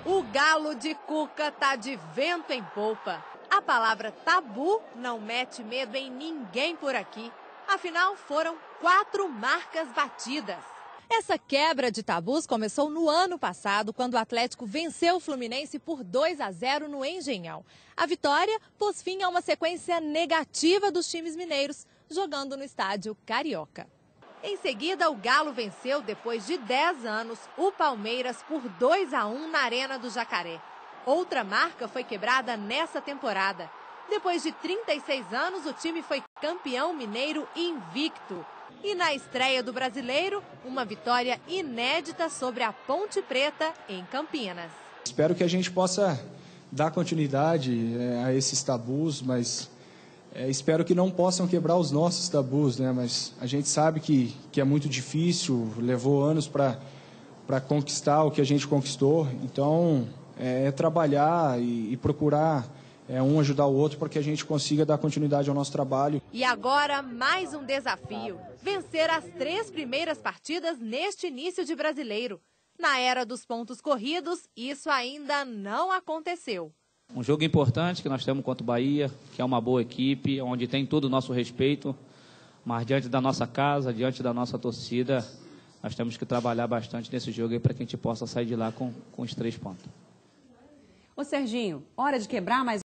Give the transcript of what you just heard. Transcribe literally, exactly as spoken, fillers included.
O galo de Cuca tá de vento em polpa. A palavra tabu não mete medo em ninguém por aqui. Afinal, foram quatro marcas batidas. Essa quebra de tabus começou no ano passado, quando o Atlético venceu o Fluminense por dois a zero no Engenhão. A vitória pôs fim a uma sequência negativa dos times mineiros, jogando no estádio Carioca. Em seguida, o Galo venceu, depois de dez anos, o Palmeiras por dois a um na Arena do Jacaré. Outra marca foi quebrada nessa temporada. Depois de trinta e seis anos, o time foi campeão mineiro invicto. E na estreia do Brasileiro, uma vitória inédita sobre a Ponte Preta, em Campinas. Espero que a gente possa dar continuidade é, a esses tabus, mas é, espero que não possam quebrar os nossos tabus, né? Mas a gente sabe que, que é muito difícil, levou anos para para conquistar o que a gente conquistou. Então, é, é trabalhar e, e procurar é, um ajudar o outro para que a gente consiga dar continuidade ao nosso trabalho. E agora, mais um desafio: vencer as três primeiras partidas neste início de Brasileiro. Na era dos pontos corridos, isso ainda não aconteceu. Um jogo importante que nós temos contra o Bahia, que é uma boa equipe, onde tem todo o nosso respeito, mas diante da nossa casa, diante da nossa torcida, nós temos que trabalhar bastante nesse jogo para que a gente possa sair de lá com, com os três pontos. Ô Serginho, hora de quebrar mais